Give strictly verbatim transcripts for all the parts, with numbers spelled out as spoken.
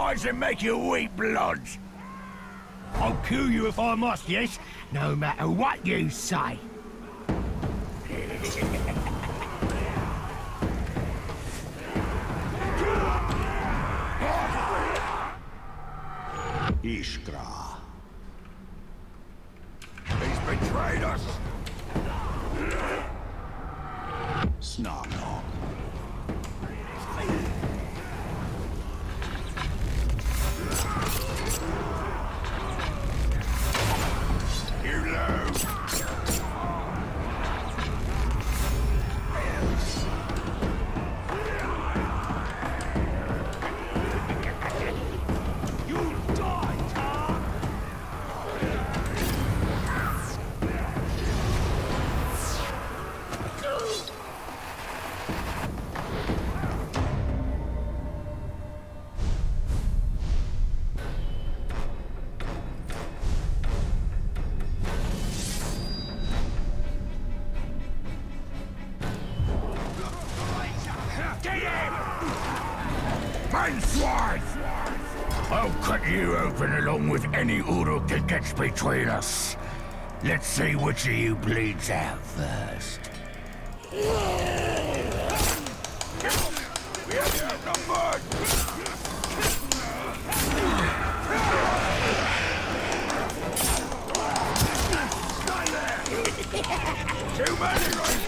eyes and make you weep blood. I'll kill you if I must, yes? No matter what you say. Ishkra. He's betrayed us. Snarnog. You lose. Swine! I'll cut you open along with any Uruk that gets between us. Let's see which of you bleeds out first. We have you outnumbered! Too many right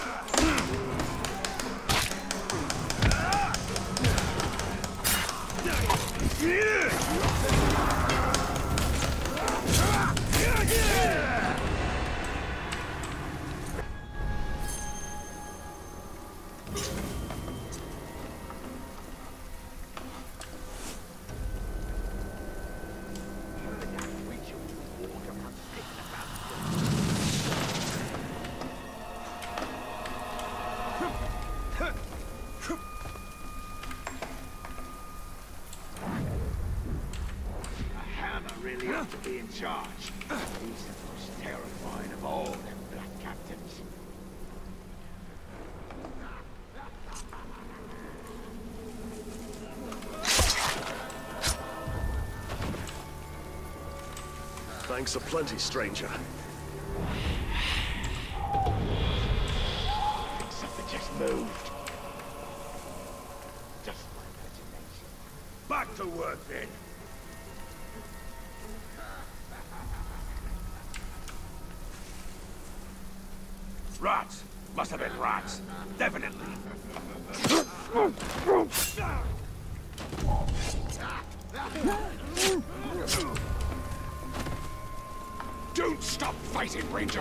really ought to be in charge. He's the most terrifying of all them black captains. Thanks aplenty, stranger. Something just moved. Just my imagination. Back to work then. Rats! Must have been rats. Definitely. Don't stop fighting, Ranger!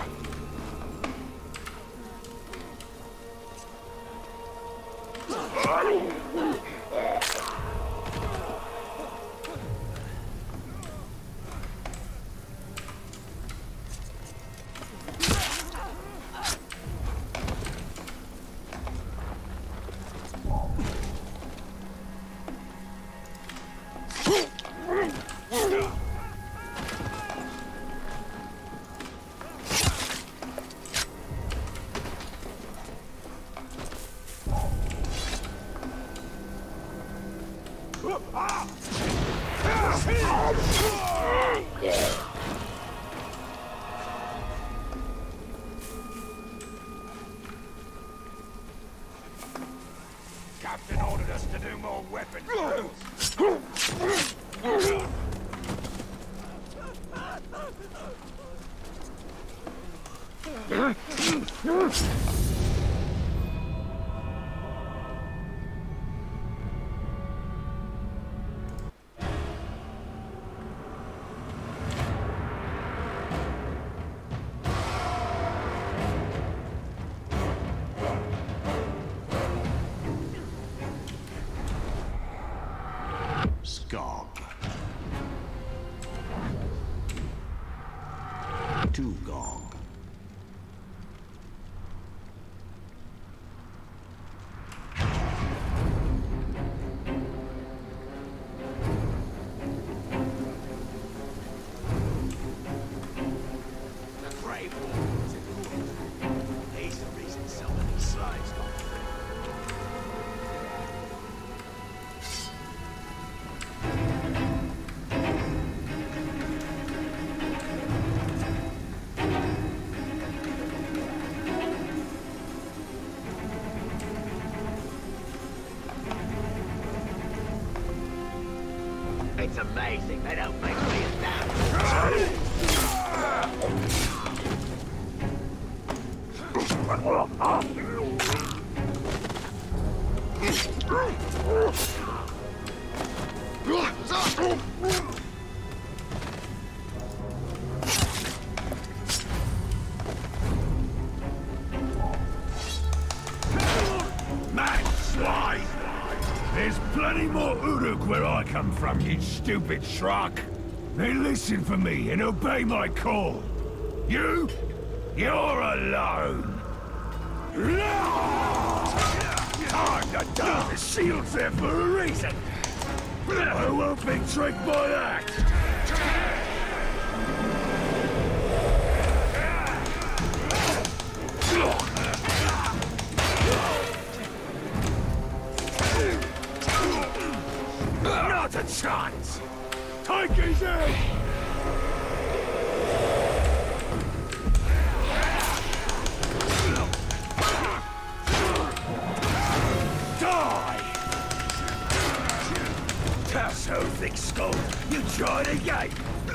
Captain ordered us to do more weapons. Skog. Tugog. The Grey Wolf is important. He's the reason so many slaves got free. It's amazing they don't make me a damn. Mad swine! There's plenty more Uruk where I come from, you stupid shrug. They listen for me and obey my call. You? You're alone. Time to die. The shield's there for a reason. I won't be tricked by that. Not a chance! Take his head! Die! Tasso, thick skull! You tried again!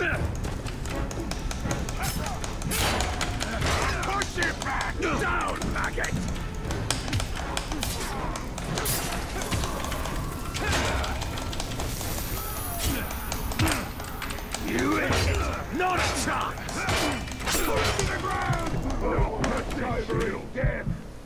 Push it back! Down, maggot! You idiot! Not a chance! Put it to the ground! No, that's real death!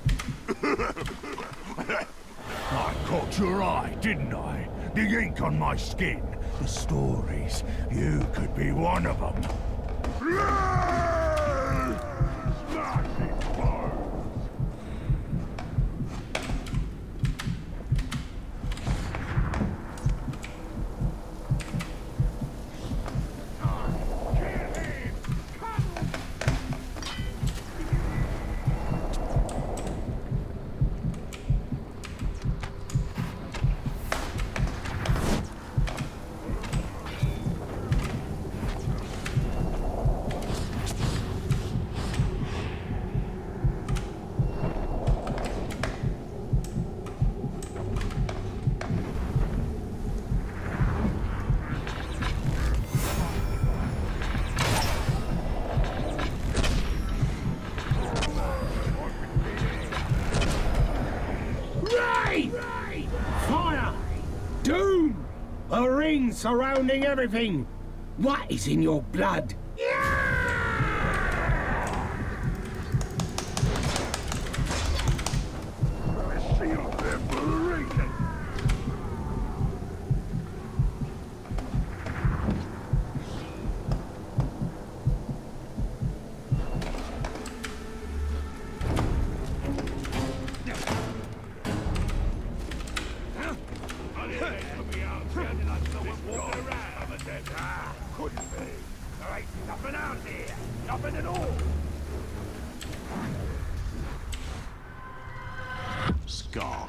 I caught your eye, didn't I? The ink on my skin, the stories. You could be one of them. Smashing foes! Fire! Doom! A ring surrounding everything! What is in your blood? Couldn't be. There ain't nothing out here. Nothing at all. Skog.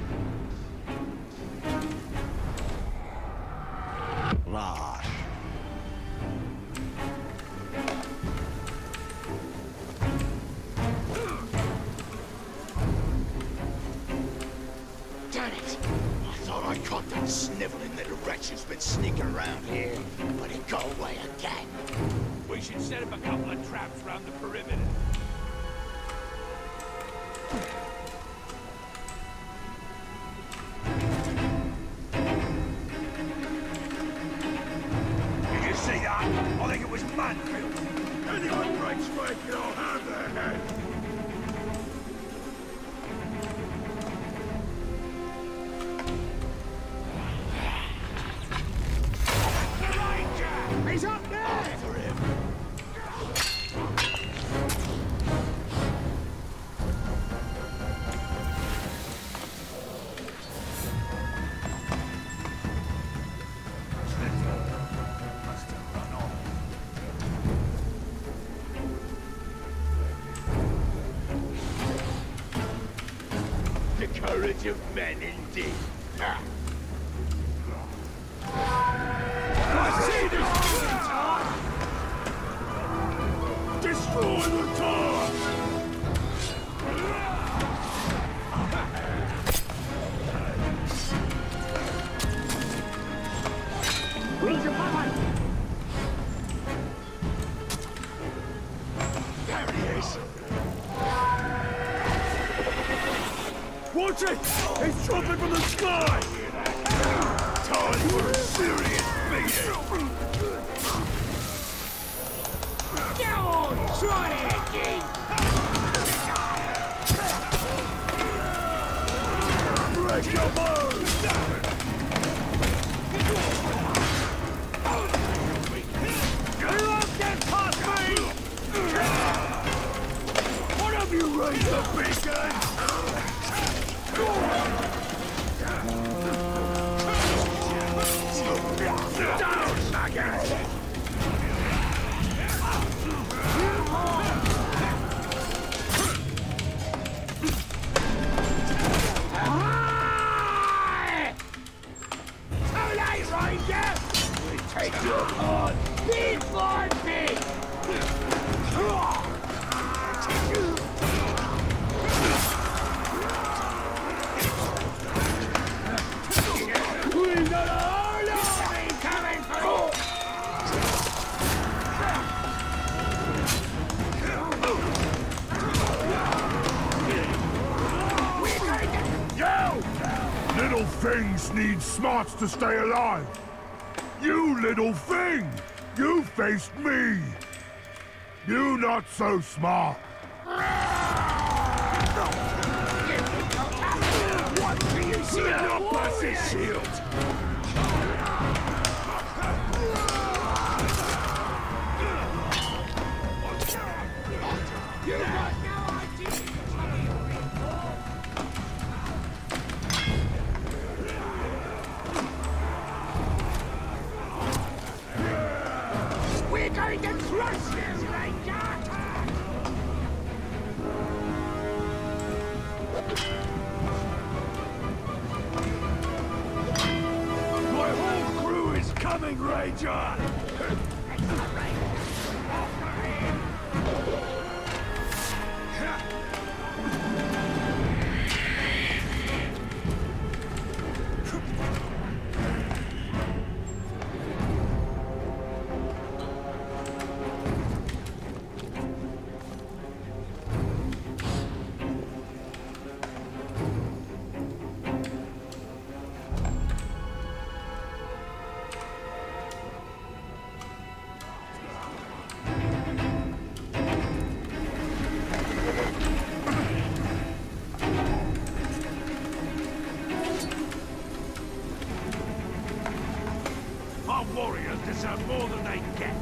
Rash. Damn it! I thought I caught that sniveling little wretch who's been sneaking around here, but he got away again. We should set up a couple of traps around the perimeter. Did you see that? I think it was Manfield. Anyone breaks break, I'll have their head. He's up there! After him. Must have run off. The courage of men indeed. Ah. I see this! Destroy the tower! Watch it! It's dropping from the sky! Time for a serious beating! Go on, try it again! Break your bones! You won't get past me! What have you raised the beacon? Down, maggot! Too late, Ranger! We take your part, big for big! We got a whole army coming for You! Little things need smarts to stay alive! You little thing! You faced me! You not so smart! what do you see? Not past his shield! You got no idea! We're going to crush this, Ranger! My whole crew is coming, Ranger! Our warriors deserve more than they get.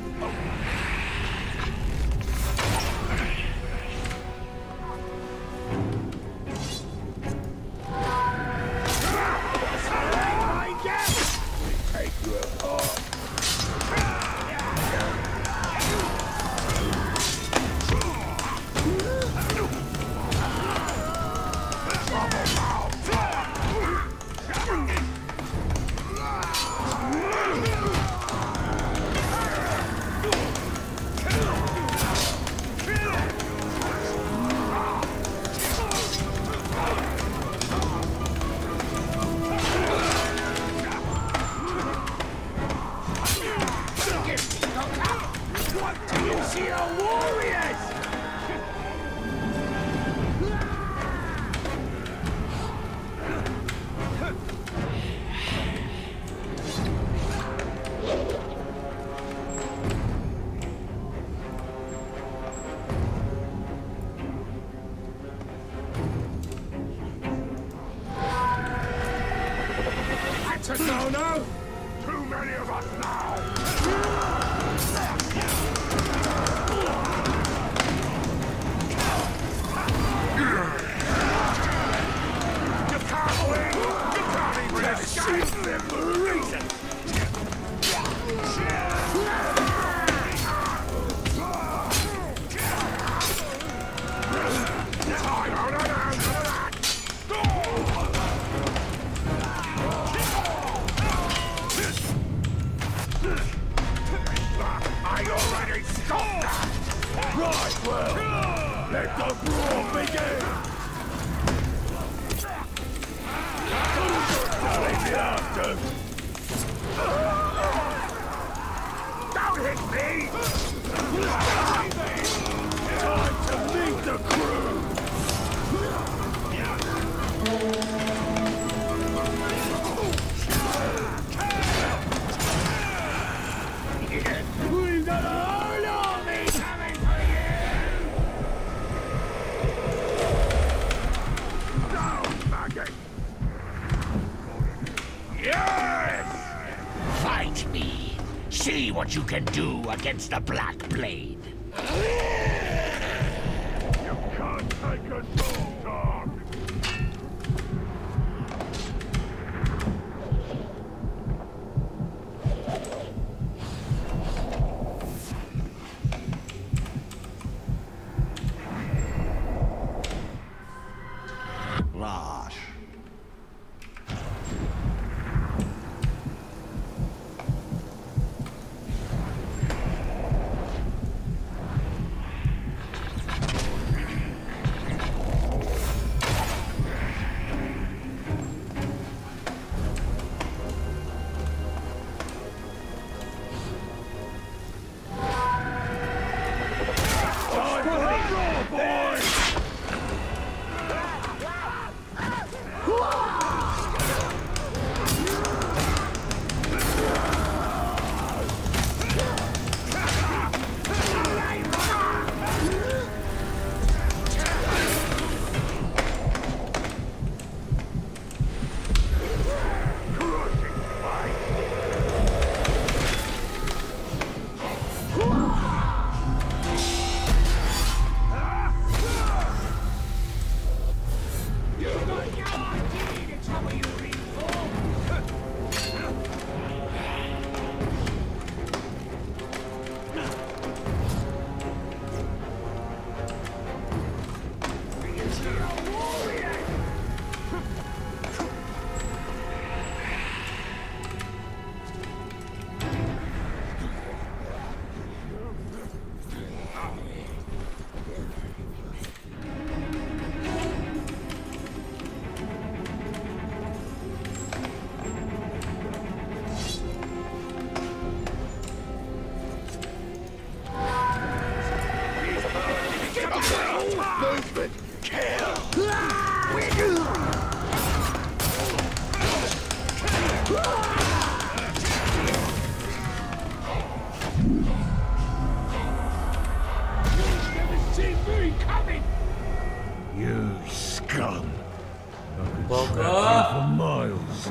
See our warriors! That's a no-no! Too many of us now! You can't win! You can't even escape them for a reason! Time on an hand for that! I already stopped that! Right, well, let the brawl begin! If you have to! Don't hit me! Time to meet the crew! what you can do against the Black Blade. You can't take us all, dog! Rash. Movement! Kill! You scum! I could Baka. track you for miles.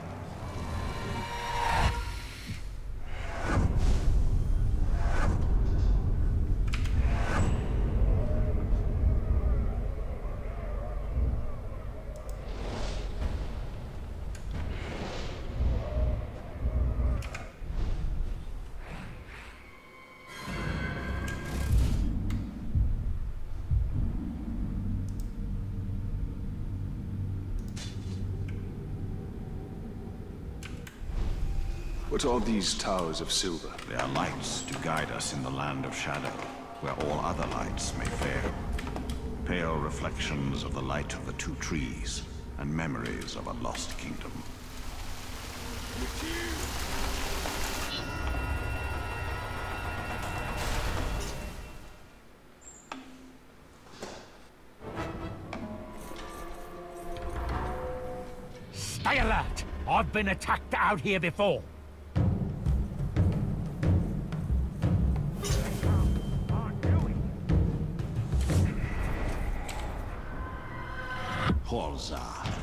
What are these towers of silver? They are lights to guide us in the land of shadow, where all other lights may fail. Pale reflections of the light of the two trees, and memories of a lost kingdom. Stay alert! I've been attacked out here before. Horza.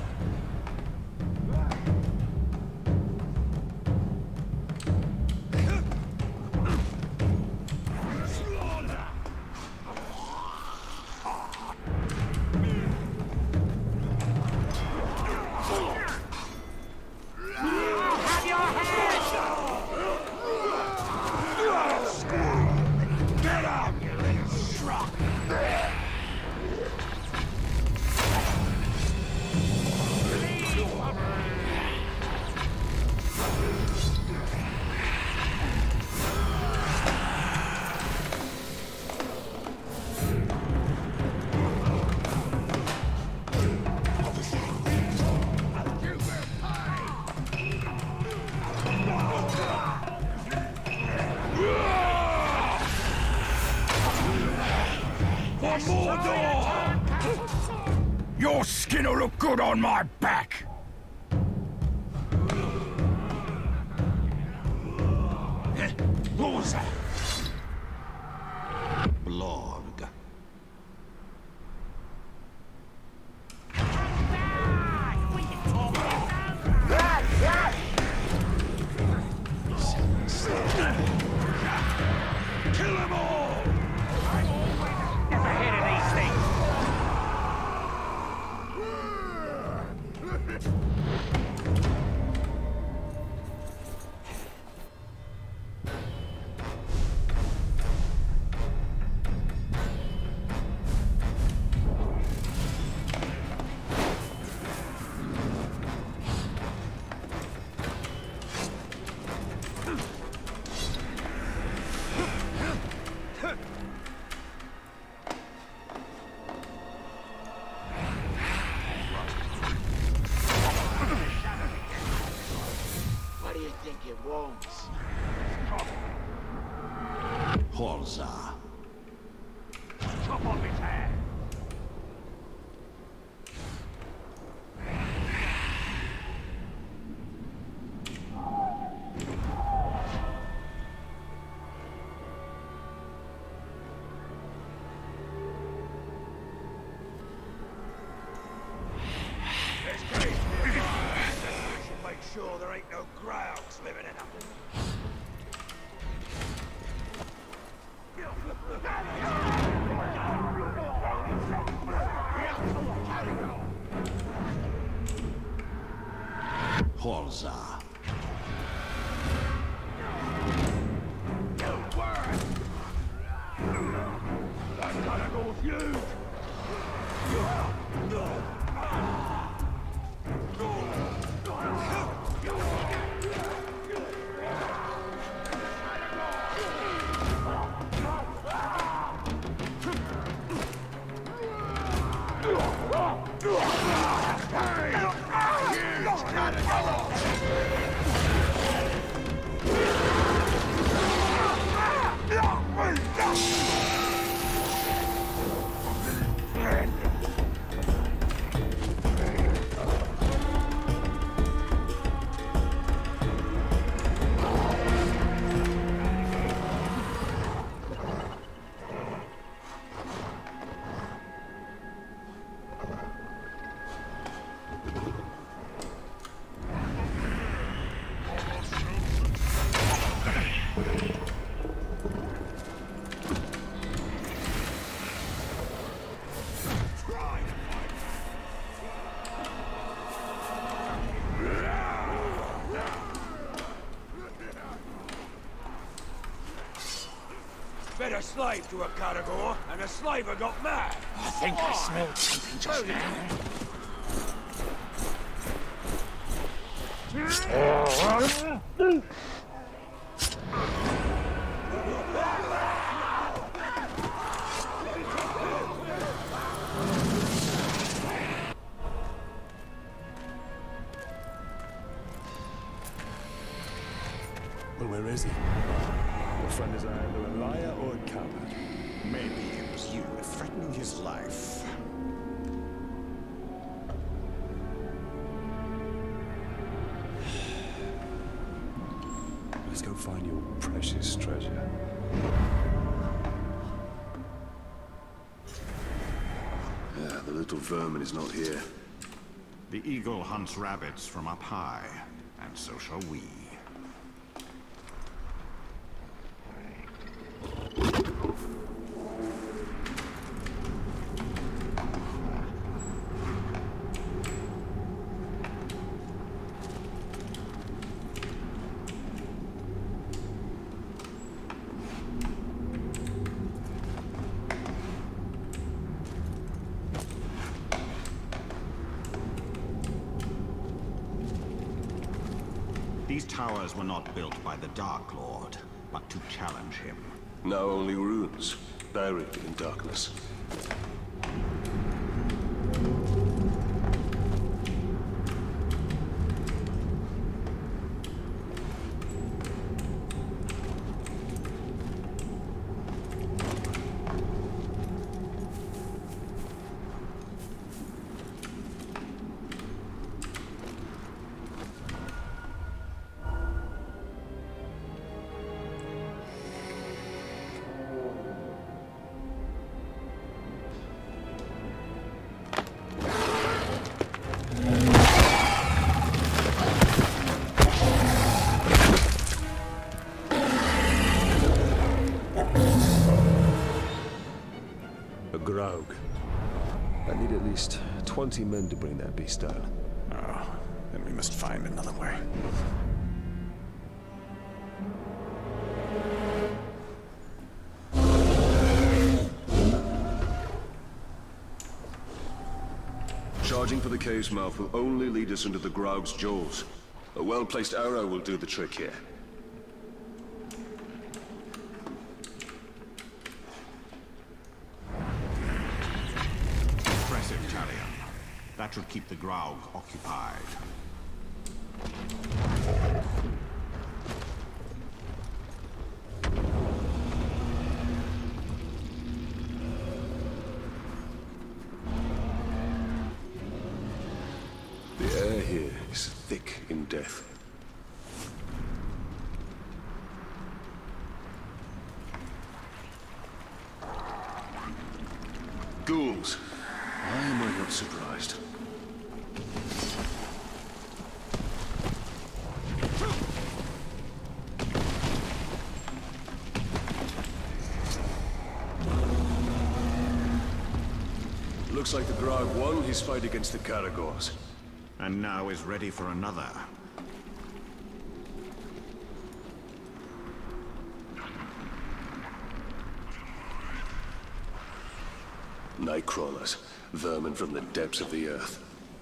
Your skin'll look good on my back! What was that? Blood. Holza. Chop off his head. Sure there ain't no Graugs living in them. Holza. That gotta go huge. Been a slave to a Caragor, and a slaver got mad. I think I smelled something just now. Well, where is he? Your friend is either a liar or a coward. Maybe it was you threatening his life. Let's go find your precious treasure. Yeah, the little vermin is not here. The eagle hunts rabbits from up high, and so shall we. These towers were not built by the Dark Lord, but to challenge him. Now only ruins, buried in darkness. Graug. I need at least twenty men to bring that beast down. Oh, then we must find another way. Charging for the cave's mouth will only lead us into the Graug's jaws. A well-placed arrow will do the trick here. Impressive, Talion. That should keep the Graug occupied. here is thick in death. Ghouls. Why am I not surprised? Looks like the Graug won his fight against the Caragors. And now is ready for another. Nightcrawlers, vermin from the depths of the earth.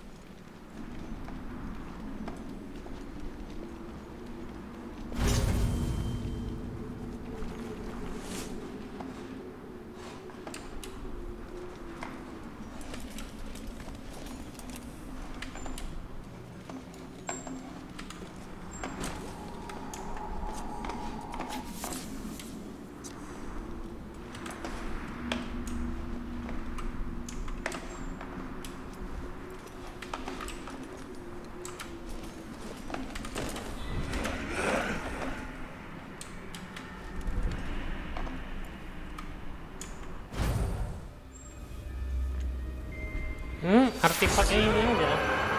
Hmm, artefaknya ini aja.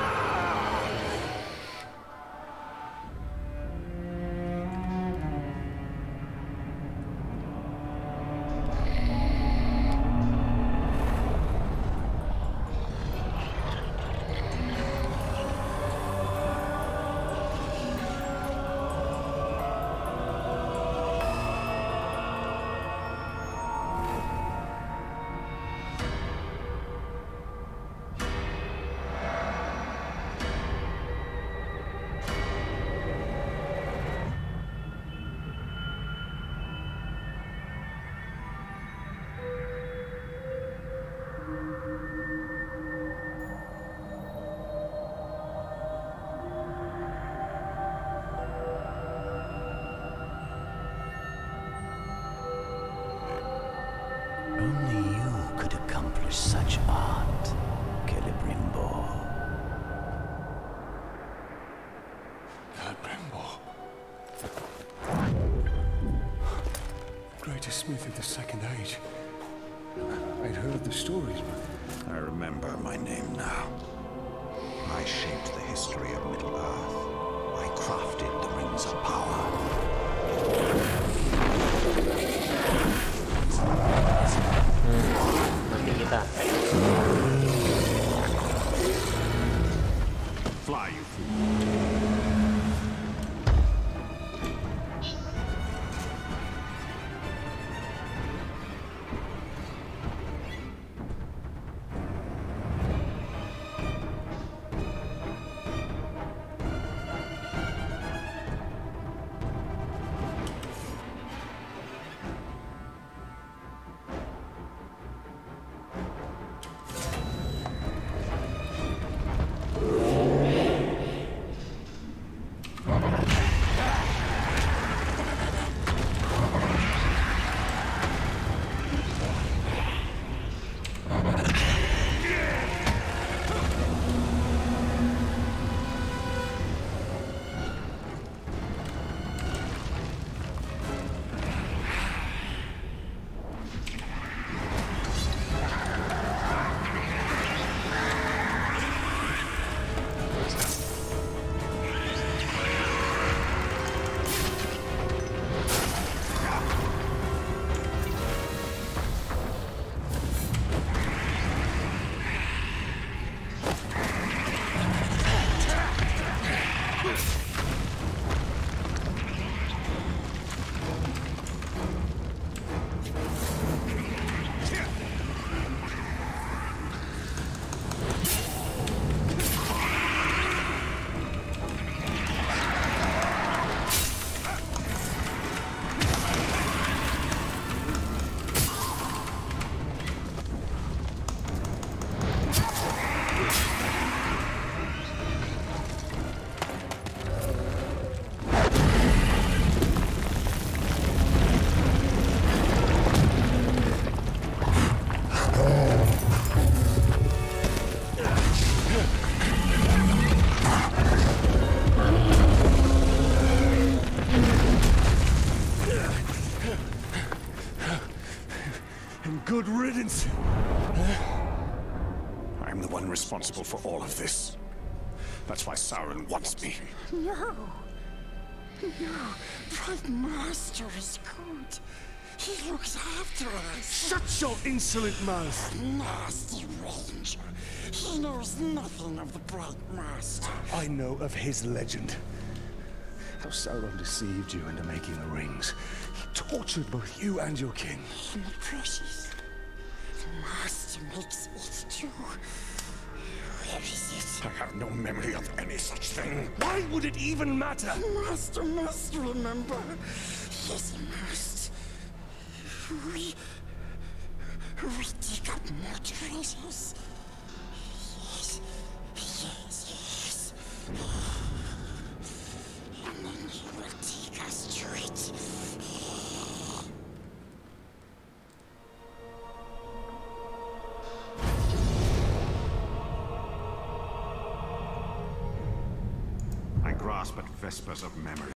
Only you could accomplish such art, Celebrimbor. Celebrimbor. Greatest smith of the Second Age. I'd heard the stories, but... I remember my name now. I shaped the history of Middle-earth. I crafted the Rings of Power. Nanti kita Fly, you fool. I'm the one responsible for all of this. That's why Sauron wants me. No. No. Prime Master is good. He looks after us. Shut your insolent mouth! Nasty ranger. He knows nothing of the Bright Master. I know of his legend. How Sauron deceived you into making the rings. He tortured both you and your king. And the precious. The Master makes it too. Where is it? I have no memory of any such thing. Why would it even matter? The Master must remember. Yes, he must. We... We dig up more treasures. Yes, yes, yes. And then he will take us to it. I grasp at vespers of memory.